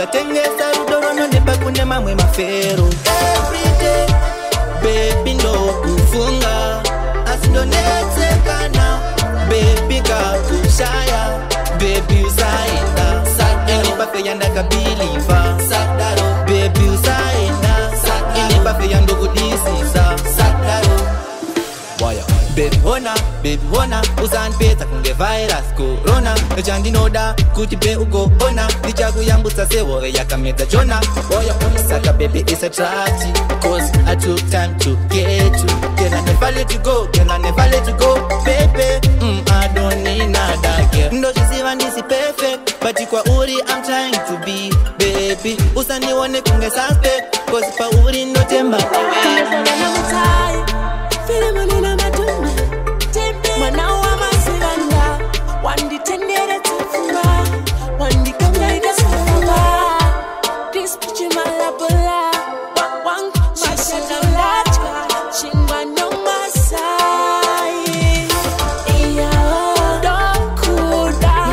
usatengesa rudorono nepakune mamwe mafero. Everyday baby ndo kufunga asindonetsekana baby kakushaya baby usaenda inipafe yandakabiliva baby usaenda inipafe yandokudisisa baby hona usanipetsa kunge virus corona echandinoda kuti be ugoona ndichakuyambutsa sehove yakamedza jona saka baby is attractive cause I took time to get you. Can I never let you go? Can I never let you go? Baby, I don't need nada girl. Ndochiziva ndisi perfect but kwa uri I'm trying to be baby. Usanione kunge suspect cause pa uri notemba Mwana wa masiranda wanditendere tufura wandikamgaida sufura dispichi malabula wang mashadalatka chingwa no masai iya dokuda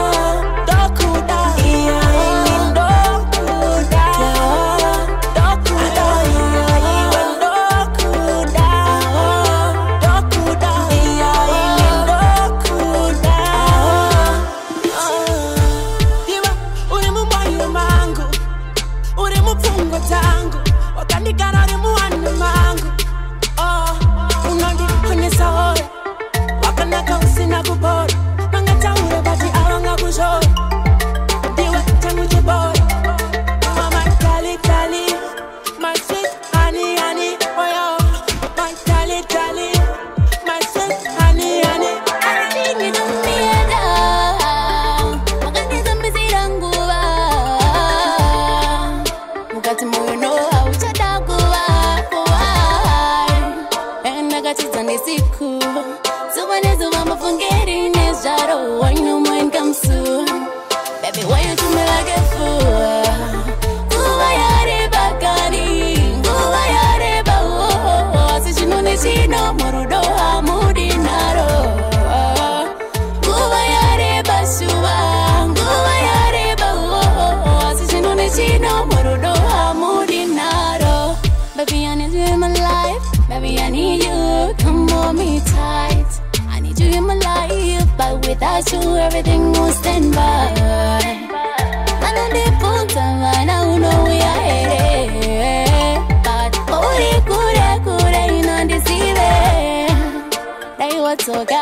iya dokuda tangu wakandikana uri muhanu mangu unondiphanisa hora wakanaka usina kubora mangataure bati awanga kushora ndiwe tangu chibora mama tali tali my sweet honey honey oh yo my tali tali my sweet honey honey anything you need wakaniza mizira nguva mukati moyo no hauchada kuwa endakachidza nesiku zuva nezuva mafungeri nezvaro why no mine come soon baby why you treat me like a fool nguva yareba kani nguva yareba asi chino nechino murudo hamudi naro nguva yareba shuva nguva yareba asi chino nechino murudo hamudi naro baby I need you in my life baby I need you come hold me tight I need you in my life but without you everything will stand by I know the full time I know we are headed but kure you know deceive they were toga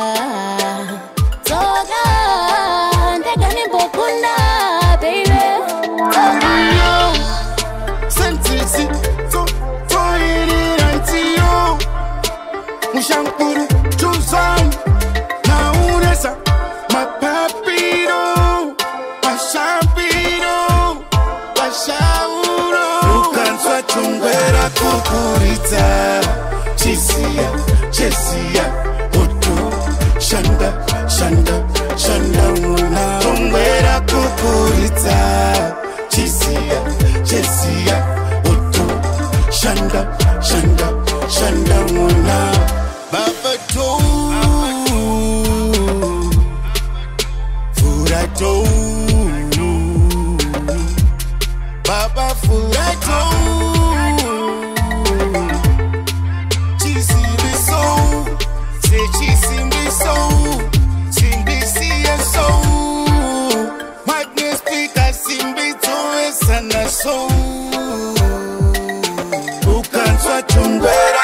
ndegani bokunda baby toga sentisi to iri antio mushankuru juzan na unesa mapapiro pashauro ukanswa chungwera kukuritsa chesia oto shanda una chungwera kukuritsa chesia oto shanda una baba to furato baba furato chisi biso se chisi biso simbisi so madness speaker simbito esana so ukanswa chungwera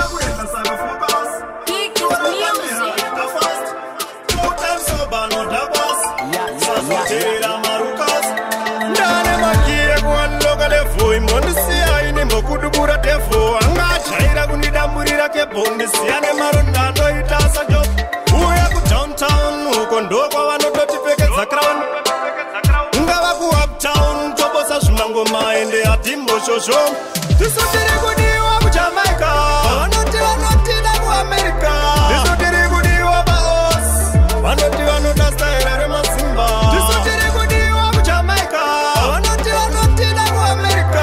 kudubura defo anga chaira kunidamburira kebhondi siyane maronda ndoitasa job uya ku downtown uko ndoko vanototipfekedza crown ungava ku uptown tobosa zvimangoma ende atimboshosho tisotiri kudiwa kuJamaica vanotida kuAmerica tisotiri kudiwa paos vanoti vanoda staira remasimba tisotiri kudiwa kuJamaica vanotida kuAmerica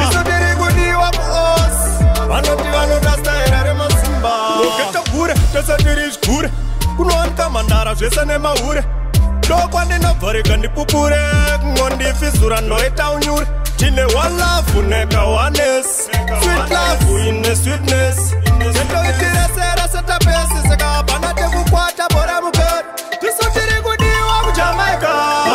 vanoti vanoda staira remasimba uketogure tosatiri zvigure kunowanika mandara zvese nemahure ndokwandinovhorika ndipupure kungondifizura noita unyuri tine one love neka oneness sweet love ine sweetness netoitire sera setapesi saka hapana tekukwata bora mukeri tisu tiri kudiwa kujamaika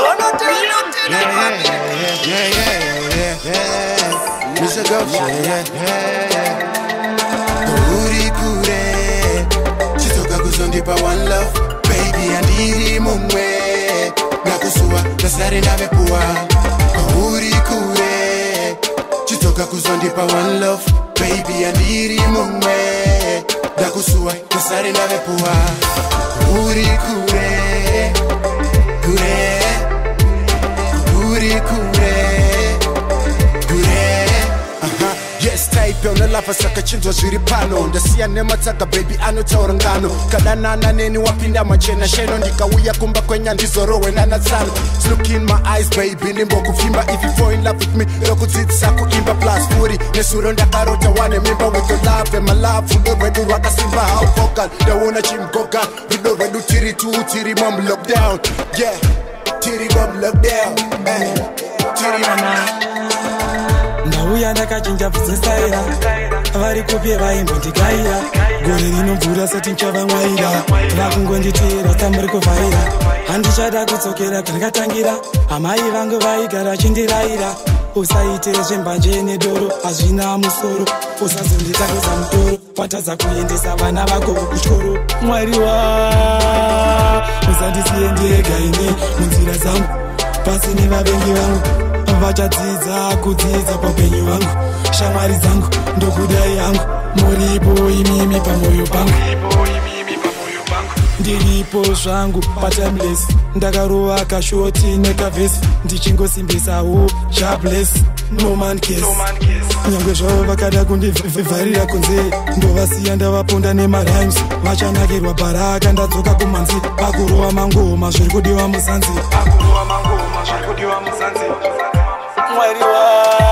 uri kure chizoka kuzondipa one love baby andiri mumwe nakusuwa nasare navepuwa uri kure chizoka kuzondipa one love baby andiri mumwe nakusuwa nasare navepuwa uri kure kure uri kure kure yes type unalafa saka chinzwa zviri pano ndasiya nematsaga baby anotaura ngano kadanana neni wapinda machena sheno ndikauya kumba kwenya ndizorowe nanatsano look in my eyes baby nimbokufimba if you fall in love with me rokudzidzisa kuimba plus furi nesuro ndakarota wane mimba with your love and my love rudo rwedu rwakasimba how vocal ndaona chimgoga rudo rwedu tiri tu tiri mom lockdown yeah tiri mom lockdown tiri mama ndauya ndakachinja bvudzesaira vari kupye vaimbondigaira gore rinomvura sati nchavamwaira vakungonditeera tamuri kuvhaira handichada kudzokera kwandakatangira amai vangu vaigara vachindirayira usaite zvembanje nedoro hazvina musoro usazonditakuza mutoro watadza kuendesa vana vako kuchikoro mwari wa usandisiye ndega ine munzira dzangu pasi nevavengi vangu vachadzidza kudzidza paupenyu hwangu shamwari dzangu ndokudai yangu muripo imimi pamwoyo pangu ndiripo zvangu patimeless ndakarova kashoti nekavhesi ndichingosimbisawo jobless no man case nyangwe zvavo vakada kundivharira kunze ndovasiya ndavaponda nemarimes vachanakirwa bharaka ndadzoka kumanzi pakurova mangoma zviri kudiwa muzanzi mwari wa